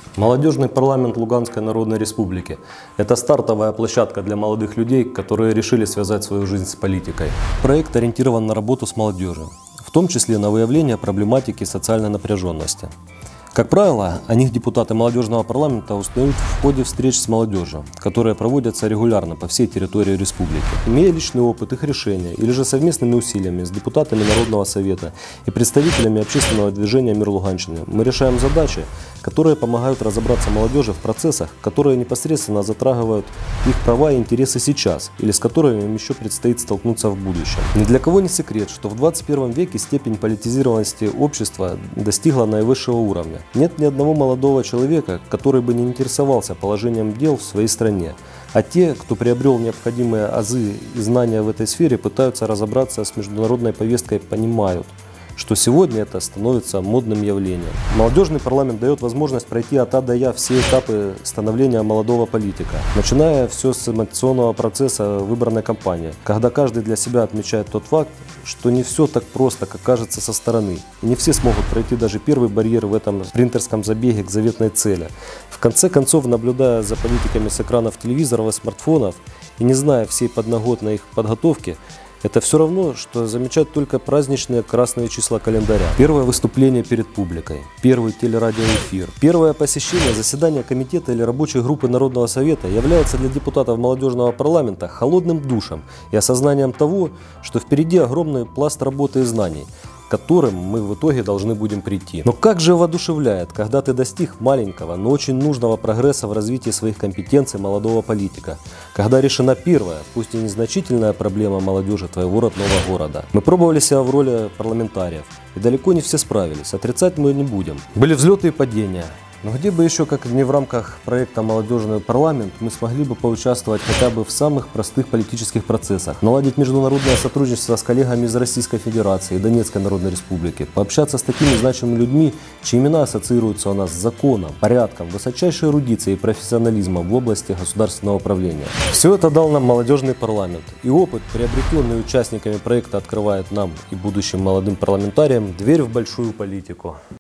Молодежный парламент Луганской Народной Республики – это стартовая площадка для молодых людей, которые решили связать свою жизнь с политикой. Проект ориентирован на работу с молодежью, в том числе на выявление проблематики социальной напряженности. Как правило, о них депутаты молодежного парламента узнают в ходе встреч с молодежью, которые проводятся регулярно по всей территории республики. Имея личный опыт их решения или же совместными усилиями с депутатами Народного совета и представителями общественного движения «Мир Луганщины» мы решаем задачи, которые помогают разобраться молодежи в процессах, которые непосредственно затрагивают их права и интересы сейчас или с которыми им еще предстоит столкнуться в будущем. Ни для кого не секрет, что в 21 веке степень политизированности общества достигла наивысшего уровня. Нет ни одного молодого человека, который бы не интересовался положением дел в своей стране. А те, кто приобрел необходимые азы и знания в этой сфере, пытаются разобраться с международной повесткой, понимают, что сегодня это становится модным явлением. Молодежный парламент дает возможность пройти от А до Я все этапы становления молодого политика, начиная все с эмоционального процесса выборной кампании, когда каждый для себя отмечает тот факт, что не все так просто, как кажется со стороны, и не все смогут пройти даже первый барьер в этом спринтерском забеге к заветной цели. В конце концов, наблюдая за политиками с экранов телевизоров и смартфонов и не зная всей подноготной их подготовки, это все равно, что замечать только праздничные красные числа календаря. Первое выступление перед публикой, первый телерадиоэфир, первое посещение заседания комитета или рабочей группы Народного совета является для депутатов молодежного парламента холодным душем и осознанием того, что впереди огромный пласт работы и знаний, к которым мы в итоге должны будем прийти. Но как же воодушевляет, когда ты достиг маленького, но очень нужного прогресса в развитии своих компетенций молодого политика, когда решена первая, пусть и незначительная проблема молодежи твоего родного города. Мы пробовали себя в роли парламентариев, и далеко не все справились, отрицать мы не будем. Были взлеты и падения. Но где бы еще, как не в рамках проекта «Молодежный парламент», мы смогли бы поучаствовать хотя бы в самых простых политических процессах, наладить международное сотрудничество с коллегами из Российской Федерации и Донецкой Народной Республики, пообщаться с такими значимыми людьми, чьи имена ассоциируются у нас с законом, порядком, высочайшей эрудицией и профессионализмом в области государственного управления. Все это дал нам молодежный парламент, и опыт, приобретенный участниками проекта, открывает нам и будущим молодым парламентариям дверь в большую политику.